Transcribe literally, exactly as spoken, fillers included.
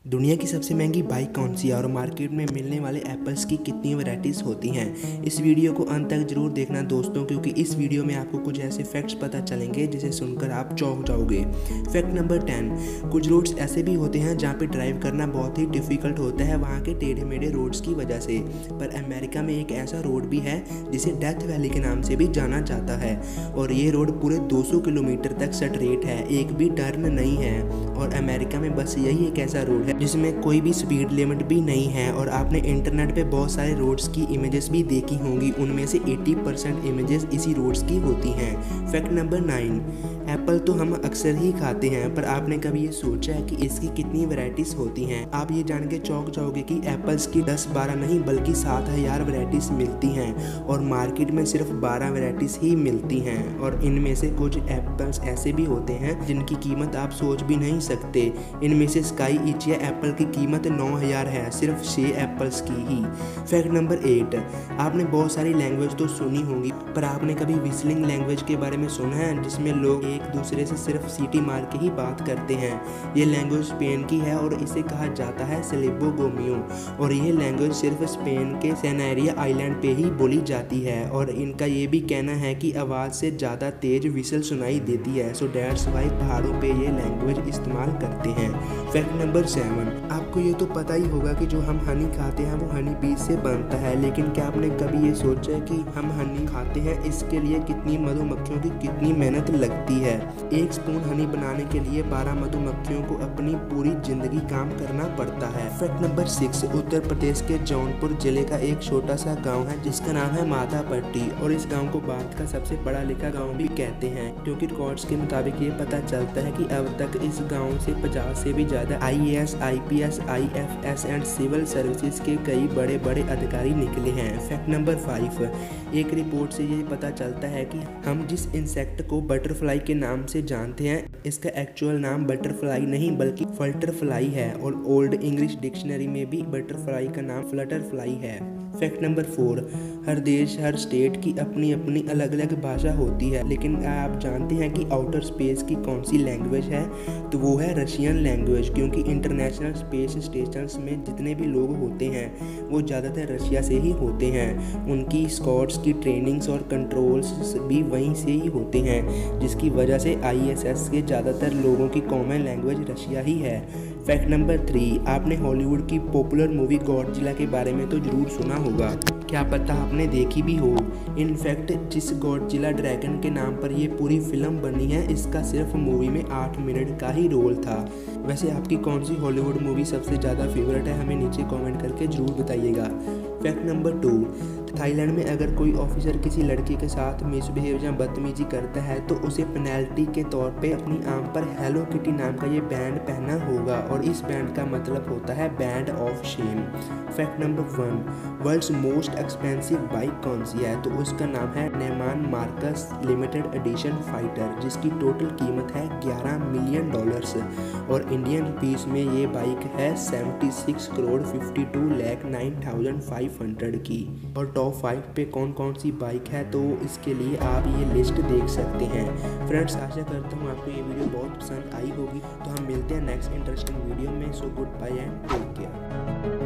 दुनिया की सबसे महंगी बाइक कौन सी है और मार्केट में मिलने वाले एप्पल्स की कितनी वैरायटीज़ होती हैं। इस वीडियो को अंत तक जरूर देखना दोस्तों, क्योंकि इस वीडियो में आपको कुछ ऐसे फैक्ट्स पता चलेंगे जिसे सुनकर आप चौंक जाओगे। फैक्ट नंबर टेन, कुछ रोड्स ऐसे भी होते हैं जहाँ पे ड्राइव करना बहुत ही डिफ़िकल्ट होता है वहाँ के टेढ़े मेढ़े रोड्स की वजह से। पर अमेरिका में एक ऐसा रोड भी है जिसे डेथ वैली के नाम से भी जाना जाता है, और ये रोड पूरे दो सौ किलोमीटर तक स्ट्रेट है, एक भी टर्न नहीं है। और अमेरिका में बस यही एक ऐसा रोड है जिसमें कोई भी स्पीड लिमिट भी नहीं है। और आपने इंटरनेट पे बहुत सारे रोड्स की इमेजेस भी देखी होंगी, उनमें से अस्सी परसेंट इमेजेस इसी रोड्स की होती हैं। फैक्ट नंबर नाइन, एप्पल तो हम अक्सर ही खाते हैं, पर आपने कभी ये सोचा है कि इसकी कितनी वैरायटीज होती हैं? आप ये जान के चौंक जाओगे कि एप्पल्स की दस बारह नहीं बल्कि सात हजार वैरायटीज मिलती हैं, और मार्केट में सिर्फ बारह वैरायटीज ही मिलती हैं। और इनमें से कुछ एप्पल्स ऐसे भी होते हैं जिनकी कीमत आप सोच भी नहीं सकते। इनमें से स्काई इचिया एप्पल की कीमत नौ हज़ार है, सिर्फ छह एप्पल्स की ही। फैक्ट नंबर एट, आपने बहुत सारी लैंग्वेज तो सुनी होंगी, पर आपने कभी विस्लिंग लैंग्वेज के बारे में सुना है, जिसमें लोग एक दूसरे से सिर्फ सीटी मार के ही बात करते हैं? ये लैंग्वेज स्पेन की है और इसे कहा जाता है सिलिबो गोमियो, और ये लैंग्वेज सिर्फ स्पेन के सेनारिया आइलैंड पे ही बोली जाती है। और इनका ये भी कहना है कि आवाज़ से ज़्यादा तेज विसल सुनाई देती है, सो डेट्स वाई पहाड़ों पे ये लैंग्वेज इस्तेमाल करते हैं। फैक्ट नंबर सेवन, आपको ये तो पता ही होगा कि जो हम हनी खाते हैं वो हनी बीज से बनता है, लेकिन क्या आपने कभी ये सोचा है कि हम हनी खाते हैं इसके लिए कितनी मधुमक्खियों की कितनी मेहनत लगती है? एक स्पून हनी बनाने के लिए बारह मधुमक्खियों को अपनी पूरी जिंदगी काम करना पड़ता है। Fact number six, Uttar Pradesh के जौनपुर जिले का एक छोटा सा गाँव है जिसका नाम है माधापट्टी, और इस गाँव को भारत का सबसे पढ़ा लिखा गाँव भी कहते हैं, क्योंकि रिकॉर्ड्स के मुताबिक ये पता चलता है कि अब तक इस गाँव से पचास से भी ज्यादा I A S, I P S, I F S and civil services के कई बड़े बड़े अधिकारी निकले हैं। फैक्ट नंबर फाइव, एक रिपोर्ट से ये पता चलता है कि हम जिस इंसेक्ट को बटरफ्लाई के नाम से जानते हैं, इसका एक्चुअल नाम बटरफ्लाई नहीं बल्कि फ्लटरफ्लाई है, और ओल्ड इंग्लिश डिक्शनरी में भी बटरफ्लाई का नाम फ्लटरफ्लाई है। फैक्ट नंबर फोर, हर देश हर स्टेट की अपनी अपनी अलग अलग भाषा होती है, लेकिन आप जानते हैं कि आउटर स्पेस की कौन सी लैंग्वेज है? तो वो है रशियन लैंग्वेज, क्योंकि इंटरनेशनल स्पेस स्टेशंस में जितने भी लोग होते हैं वो ज़्यादातर रशिया से ही होते हैं। उनकी स्कॉट्स की ट्रेनिंग्स और कंट्रोल्स भी वहीं से ही होते हैं, जिसकी वजह से आई एस एस के ज़्यादातर लोगों की कॉमन लैंग्वेज रशिया ही है। फैक्ट नंबर थ्री, आपने हॉलीवुड की पॉपुलर मूवी गॉडजिला के बारे में तो ज़रूर सुना होगा, क्या पता आपने देखी भी हो। इनफैक्ट जिस गॉडजिला ड्रैगन के नाम पर ये पूरी फिल्म बनी है, इसका सिर्फ मूवी में आठ मिनट का ही रोल था। वैसे आपकी कौन सी हॉलीवुड मूवी सबसे ज़्यादा फेवरेट है, हमें नीचे कमेंट करके ज़रूर बताइएगा। फैक्ट नंबर टू, थाईलैंड में अगर कोई ऑफिसर किसी लड़के के साथ मिसबिहेव या बदतमीजी करता है तो उसे पेनल्टी के तौर पे अपनी आर्म पर हेलो किटी नाम का ये बैंड पहनना होगा, और इस बैंड का मतलब होता है band of shame. Fact number one, world's most expensive bike कौन सी है? तो उसका नाम है Neiman Marcus limited edition fighter, जिसकी टोटल कीमत है ग्यारह मिलियन डॉलर्स, और इंडियन रुपीस में ये बाइक है छिहत्तर करोड़ बावन लाख नौ हज़ार पाँच सौ की। और टॉप फाइव पे कौन कौन सी बाइक है, तो इसके लिए आप ये लिस्ट देख सकते हैं। फ्रेंड्स, आशा करता हूँ आपको ये वीडियो बहुत पसंद आई होगी, तो हम मिलते हैं नेक्स्ट इंटरेस्टिंग वीडियो में। So goodbye and take care.